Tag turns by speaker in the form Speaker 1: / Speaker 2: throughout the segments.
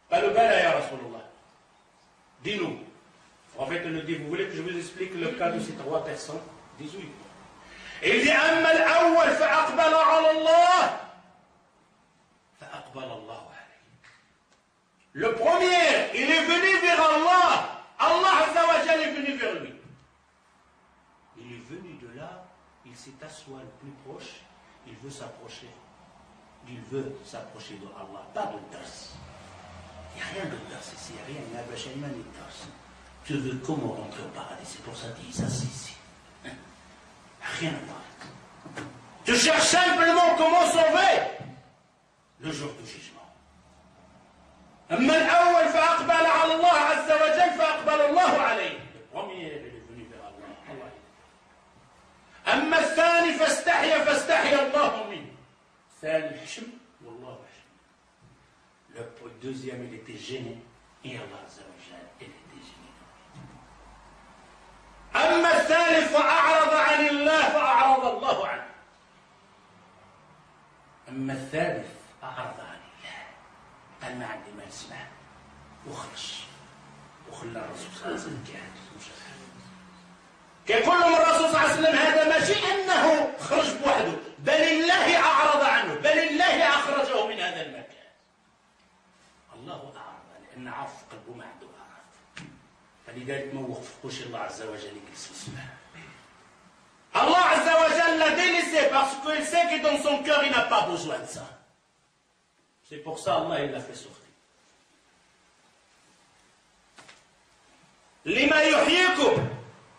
Speaker 1: قالوا بلى يا رسول الله. Dis-nous. Le prophète nous dit, vous voulez que je vous explique le cas de ces 3 personnes? 18. Il dit, أما الأول فأقبل على الله فأقبل الله عليه. Le premier, il est venu vers Allah. Allah Azza wa Jalla est venu vers lui. Il est venu de là, il s'est assis le plus proche, il veut s'approcher. Il veut s'approcher de Allah, pas de dars. Il n'y a rien de dars ici, il n'y a rien, il n'y a pas de dars. Tu veux comment rentrer au paradis? C'est pour ça qu'il s'assit ici. Rien à voir. Tu cherches simplement comment sauver le jour du jugement. أما الأول فأقبل على الله عز وجل فأقبل الله عليه. Le premier est venu vers Allah. أما الثاني فاستحيا الله منه. الثاني حشم والله حشم. Le deuxième il était gêné et Allah عز وجل il était gêné. أما الثالث فأعرض عن الله فأعرض الله عنه. أما الثالث أعرض عن الله قال ما عندي ما نسمع وخرج وخلى الرسول صلى الله عليه وسلم كيقول لهم الرسول صلى الله عليه وسلم هذا ماشي أنه خرج بوحده بل الله أعرض عنه بل الله أخرجه من هذا المكان. الله أعرض لأن عرف قلبه ما عنده أعراض فلذلك ما وفقوش الله عز وجل يجلس يسمع. Allah Azza wa Jal l'a délaissé parce qu'il sait que dans son cœur il n'a pas besoin de ça. C'est pour ça Allah il l'a fait sortir. لما يحييكم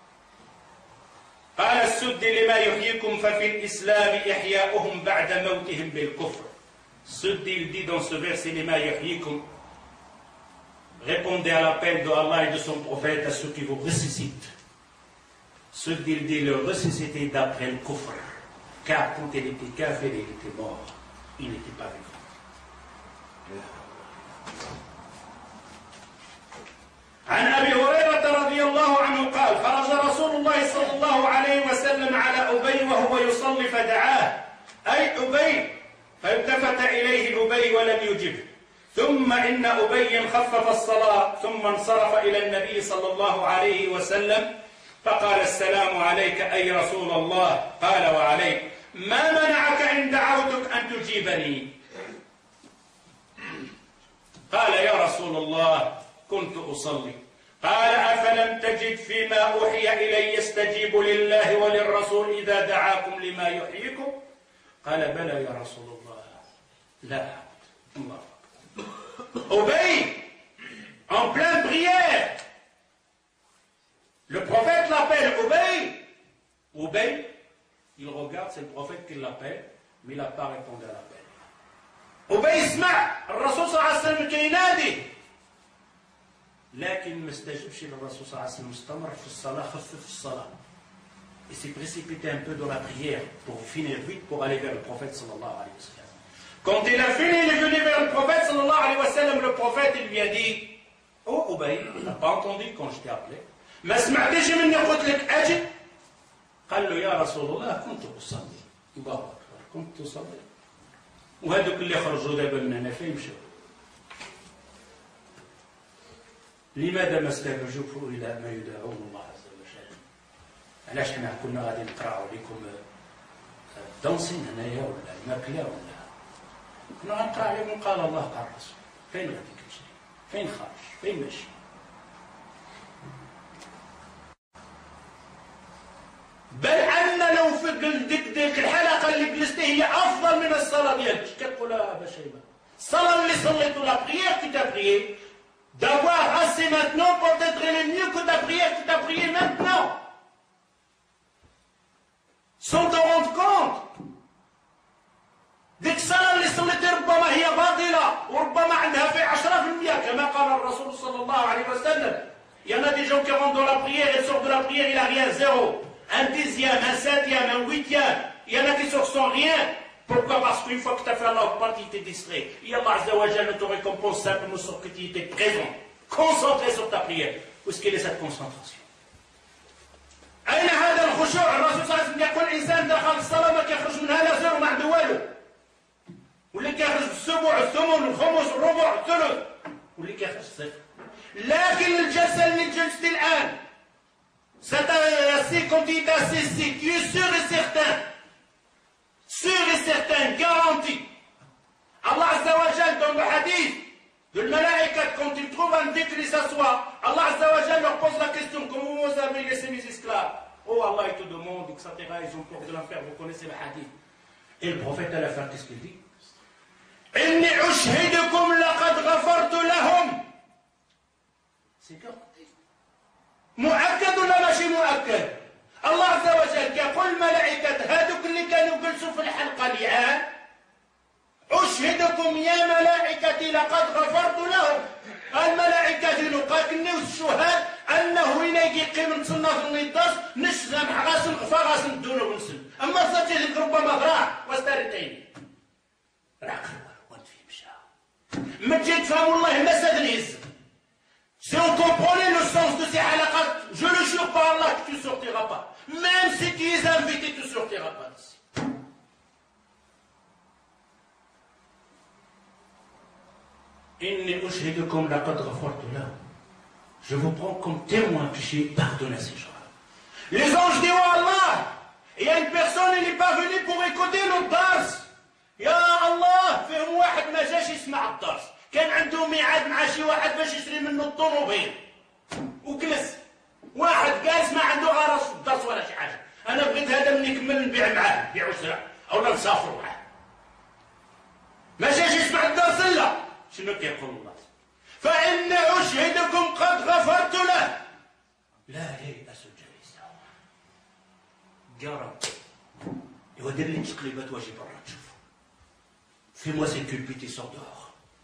Speaker 1: قال السدي لما يحييكم ففي الإسلام إحياؤهم بعد موتهم بالكفر. Suddi il dit dans ce verset لما يحييكم répondez à l'appel de Allah et de son prophète à ceux qui vous ressuscitent. Suddi il dit le ressuscité d'après le kufr car quand il était kafir il était mort, il n'était pas vivant. عن أبي هريرة رضي الله عنه قال خرج رسول الله صلى الله عليه وسلم على أبي وهو يصلي فدعاه أي أبي فالتفت إليه أبي ولم يجب ثم إن أبي خفف الصلاة ثم انصرف إلى النبي صلى الله عليه وسلم فقال السلام عليك أي رسول الله قال وعليك ما منعك إن دعوتك أن تجيبني قال يا رسول الله كنت أصلي قال أفلم تجد فيما أوحي إلي يستجيب لله وللرسول إذا دعاكم لما يحييكم قال بلى يا رسول الله لا الله Obéis en pleine prière. Le prophète l'appelle Obéis. Obéis, il regarde, c'est le prophète qui l'appelle, mais il n'a pas répondu à l'appel. Obéis, اسمع الرسول صلى الله عليه وسلم كينادي لكن ما استجبش للرسول صلى الله عليه وسلم استمر في الصلاة خفف الصلاة. Il s'est précipité un peu dans la prière pour finir vite pour aller vers le prophète sallallahu alayhi wa sallam. Quand il a fini, il est venu vers le prophète sallallahu alayhi wa sallam. Le prophète il lui a dit oh Obey, tu n'as pas entendu quand je t'ai appelé. ما سمعتش مني قلت لك أجب. قال له يا رسول الله كنت أصلي. الله أكبر كنت أصلي. وهذوك اللي خرجوا دابا من هنا فين مشاو؟ لماذا ما استجابوا إلى ما يدعون الله عز وجل؟ علاش حنا كنا غادي نقراو لكم دونسين هنايا ولا الماكله ولا كنا غنقرا عليكم قال الله قال الرسول. فين غادي تمشي؟ فين خارج؟ فين ماشي؟ بل أن لو في ديك الحلقة اللي جلستي هي أفضل من الصلاة ديالك. كتقولها باش هيما الصلاة اللي صليتو لا بريير كي تا بريي d'avoir assez maintenant peut-être elle est mieux que ta prière que tu as prié maintenant. Sans te rendre compte. ديك الصلاة اللي صليتها ربما هي باطلة وربما عندها في 10% كما قال الرسول صلى الله عليه وسلم. Il y en a des gens qui rentrent dans la prière et sortent de la prière, il n'a rien, zéro. Un dixième, un septième, un huitième. Il y en a qui sortent sans rien. Pourquoi? Parce qu'une fois que tu as fait Allah Akbar, tu t'es distrait. Et Allah Azza wa Jalla te récompense simplement sur que tu étais présent, concentré sur ta prière. Où est-ce qu'elle est cette concentration? أين هذا الخشوع؟ الرسول صلى الله عليه وسلم يقول الإنسان دخل الصلاة ما كيخرج منها لا زيرو ما عنده والو. ولا كيخرج بالسبع الثمن الخمس الربع الثلث. الصفر. لكن الجلسة اللي جلست الآن c'est assez quand il est assez si tu es sûr et certain, garanti. Allah Azza wa Jal dans le hadith de l'Malaïka, quand il trouve un dhikr, il s'assoit. Allah Azza wa Jal leur pose la question, comment vous avez laissé mes esclaves? Oh Allah, il te demande, etc. Ils ont peur de l'enfer, vous connaissez le hadith. Et le prophète à la fin, qu'est-ce qu'il dit? Inni ushhidukum laqad ghafartu lahum. C'est garanti. مؤكد ولا ماشي مؤكد؟ الله عز وجل كيقول الملائكة هذوك اللي كانوا جلسوا في الحلقة الآن أشهدكم يا ملائكتي لقد غفرت لهم. الملائكة نقاكنيو الشهاد أنه وين يجي من تصنع في النضاس نشزم غاسن غفا غاسن دون ونسل. أما صدق ربما غراء واسترتين راك وانت في مشى ما تجي تفهم والله ما سادنيز. Si on comprenait le sens de ces halaqat, je le jure par Allah que tu ne sortiras pas. Même si tu es invité, tu ne sortiras pas d'ici. Inni ushhidukum laqad ghafartu lahum. Je vous prends comme témoin que j'ai pardonné à ces gens. Les anges disent oh Allah, il y a une personne, il n'est pas venu pour écouter notre dars. Ya Allah, فيهم واحد ما جاش يسمع الدرس. كان عنده ميعاد مع شي واحد باش يشري منه الطوموبيل وجلس واحد جالس ما عنده غرض في الدرس ولا شي حاجه. انا بغيت هذا من نكمل نبيع معاه نبيع وشراء او نسافر معاه ما جاش يسمع الدرس الا شنو كيقول الله؟ فإن أشهدكم قد غفرت له. لا ييأس الجليس جرب يودير لي تقليبات واجي برا تشوف في moi c'est culpité sort dehors.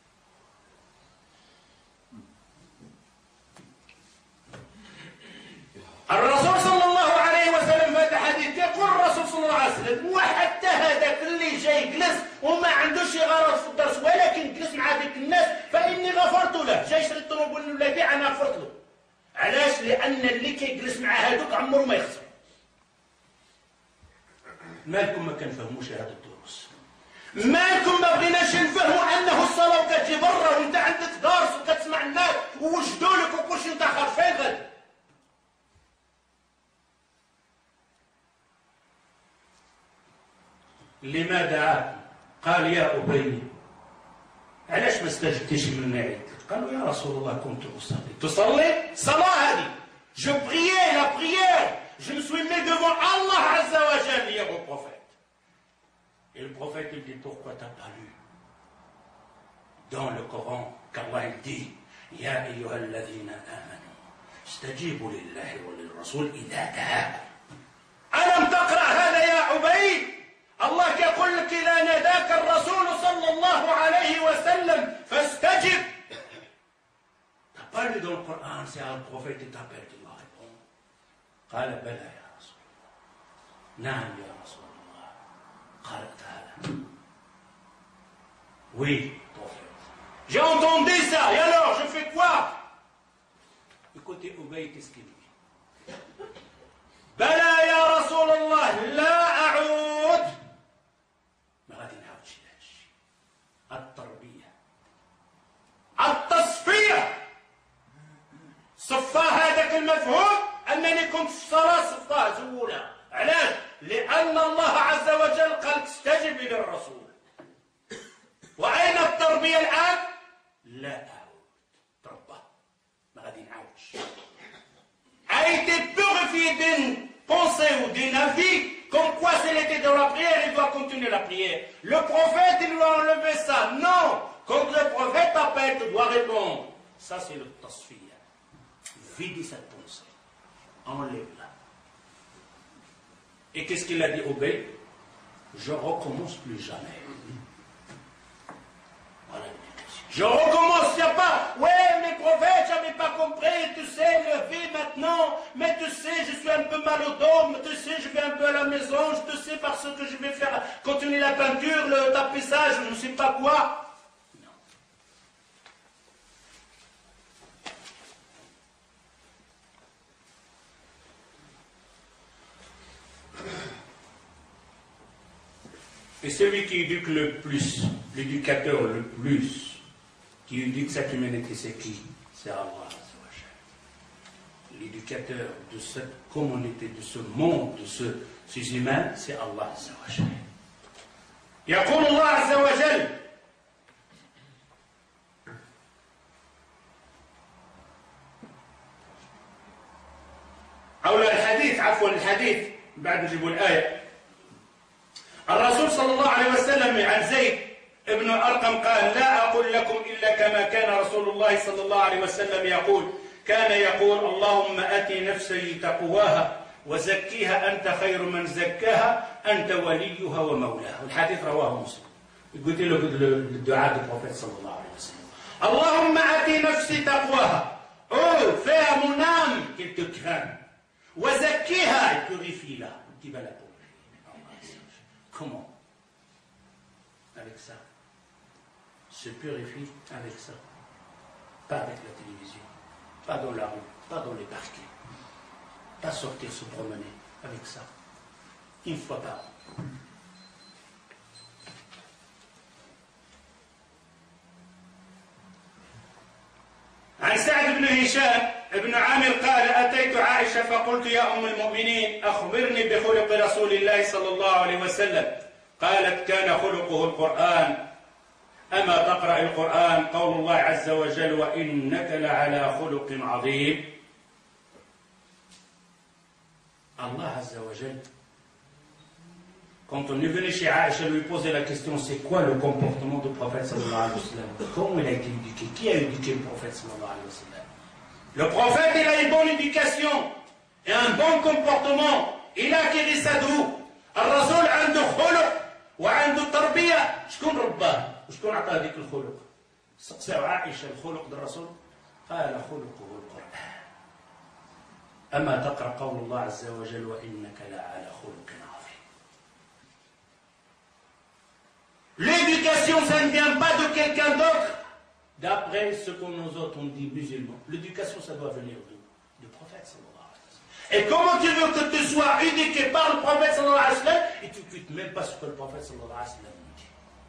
Speaker 1: الرسول صلى الله عليه وسلم في هذا الحديث يقول الرسول صلى الله عليه وسلم وحتى هذاك اللي جاي جلس وما عندوش غرض في الدرس ولكن جلس مع ذيك الناس فإني غفرت له. جاي يشري الطوموبيل ولا يبيع أنا غفرت له. علاش؟ لأن اللي كيجلس مع هذوك عمره ما يخسر. مالكم ما كنفهموش هذا الدروس؟ مالكم ما بغيناش نفهموا أنه الصلاة وكتجي برا وأنت عندك درس وكتسمع الناس ووجدوا لك وكلشي أنت خرفان غادي. لماذا؟ قال يا أبي علاش ما استجبتيش من معي؟ قالوا يا رسول الله كنت أصلي. تصلي؟ صلاة هذه. Je priais la prière. Je me suis mis devant Allah Azza wa Jalla hier au prophète. Et le prophète il dit pourquoi t'as pas lu dans le Coran qu'Allah il dit يا أيها الذين آمنوا استجيبوا لله وللرسول إذا دعاكم. ألم تقرأ هذا يا أبي؟ الله يقول لك إذا ناداك الرسول صلى الله عليه وسلم فاستجب. T'as pas lu dans le Coran, c'est un prophète qui t'appelle, tu dois répondre. قال بلى يا رسول الله. نعم يا رسول الله. قال تعالى. Oui, prophète. J'ai entendu ça, et alors je fais quoi? Écoutez Ubay, qu'est-ce qu'il dit? بلى يا رسول الله لا أعود. ما غادي نعاود شي هادشي. التربية التصفية صفى هذاك المفهوم أنني كنت في الصلاة صفاه زولها. علاش؟ لأن الله عز وجل قال تستجب للرسول. وأين التربية الآن؟ لا أعود. تربى ما غادي نعاودش. A été purifié d'une pensée ou d'un avis, comme quoi s'il était dans la prière, il doit continuer la prière. Le prophète, il doit enlever ça. Non! Quand le prophète appelle, tu dois répondre. Ça, c'est le tasfiya. Vide cette pensée. Enlève-la. Et qu'est-ce qu'il a dit au bey? Je recommence plus jamais. Voilà. Je recommence, il n'y a pas. Ouais, mais prophète, j'avais pas compris. Tu sais, le vie maintenant. Mais tu sais, je suis un peu mal au dos. Mais tu sais, je vais un peu à la maison. Je sais parce que je vais faire continuer la peinture, le tapissage, je ne sais pas quoi. Non. Et celui qui éduque le plus, l'éducateur le plus, qui éduque cette humanité, c'est qui? C'est Allah. L'éducateur de cette communauté, de ce monde, de ces humains, c'est Allah Azza wa Jal. يقول الله عز وجل أو الحديث عفوا الحديث بعد نجيبوا الآية. الرسول صلى الله عليه وسلم عن زيد ابن أرقم قال لا أقول لكم إلا كما كان رسول الله صلى الله عليه وسلم يقول كان يقول اللهم أتي نفسي تقواها وزكيها أنت خير من زكاها أنت وليها ومولاها. الحديث رواه مسلم. قلت له الدعاء du prophète صلى الله عليه وسلم اللهم أتي نفسي تقواها. Oh, fais à mon âme qu'elle te craigne. وزكيها, et purifie-la. Qui va la purifier? Comment? Avec ça. Se purifie avec ça. Pas avec la télévision. Pas dans la rue, pas dans les parquets. Pas sortir se promener avec ça. Une fois par an. عن سعد بن هشام بن عامر قال أتيت عائشة فقلت يا أم المؤمنين أخبرني بخلق رسول الله صلى الله عليه وسلم قالت كان خلقه القرآن أما تقرأ القرآن قول الله عز وجل وإنك لعلى خلق عظيم. Allah Azza wa Jal, quand on est venu chez Aïcha lui poser la question c'est quoi le comportement du prophète sallallahu alayhi wa sallam, comment il a été éduqué, qui a éduqué le prophète sallallahu alayhi wa sallam? Le prophète il a une bonne éducation et un bon comportement. Il a acquis ça d'où? الرسول عنده خلق وعنده تربية. شكون رباه وشكون عطاه هذيك الخلق؟ سقساو عائشة الخلق للرسول قال خلقه القرآن. أما تقرأ قول الله عز وجل وإنك لعلى خلق عظيم. L'éducation, ça ne vient pas de quelqu'un d'autre. D'après ce que nous autres on dit musulmans, l'éducation, ça doit venir du prophète sallallahu alayhi wa sallam. Et comment tu veux que tu sois éduqué par le prophète sallallahu alayhi wa sallam et tu n'écoutes même pas ce que le prophète sallallahu alayhi wa sallam dit.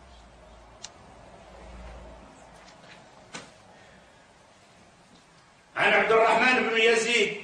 Speaker 1: عن عبد الرحمن بن يزيد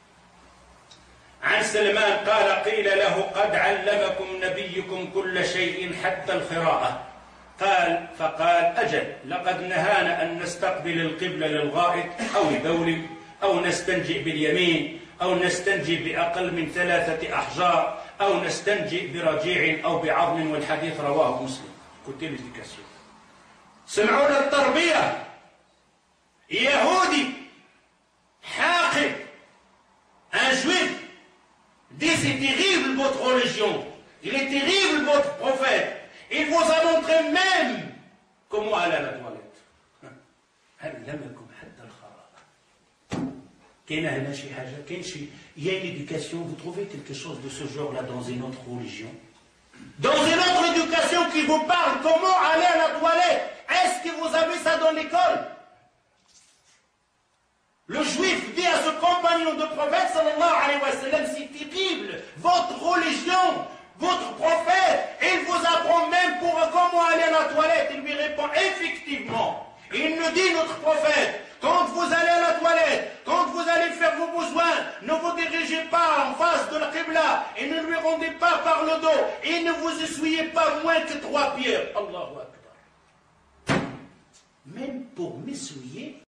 Speaker 1: عن سلمان قال قيل له قد علمكم نبيكم كل شيء حتى القراءة فقال أجل لقد نهانا أن نستقبل القبلة للغائط أو لبول أو نستنجئ باليمين أو نستنجي بأقل من 3 أحجار أو نستنجئ برجيع أو بعظم والحديث رواه مسلم. Écoutez l'éducation. سمعونا التربية. يهودي حاقد un juif dit c'est terrible votre religion, il est terrible votre prophète, il vous a montré même comment aller à la toilette. علمكم حتى الخراء. كاينه هنا شي حاجه كاين شي il y a une éducation, vous trouvez quelque chose de ce genre là dans une autre religion? Dans une autre éducation qui vous parle comment aller à la toilette? Est-ce que vous avez ça dans l'école? Le juif dit à ce compagnon de prophète sallallahu alayhi wa sallam, c'est terrible, votre religion, votre prophète, il vous apprend même pour comment aller à la toilette. Il lui répond effectivement. Il nous dit notre prophète, quand vous allez à la toilette, quand vous allez faire vos besoins, ne vous dirigez pas en face de la Qibla et ne lui rendez pas par le dos et ne vous essuyez pas moins que 3 pierres. Allahu Akbar. Même pour m'essuyer,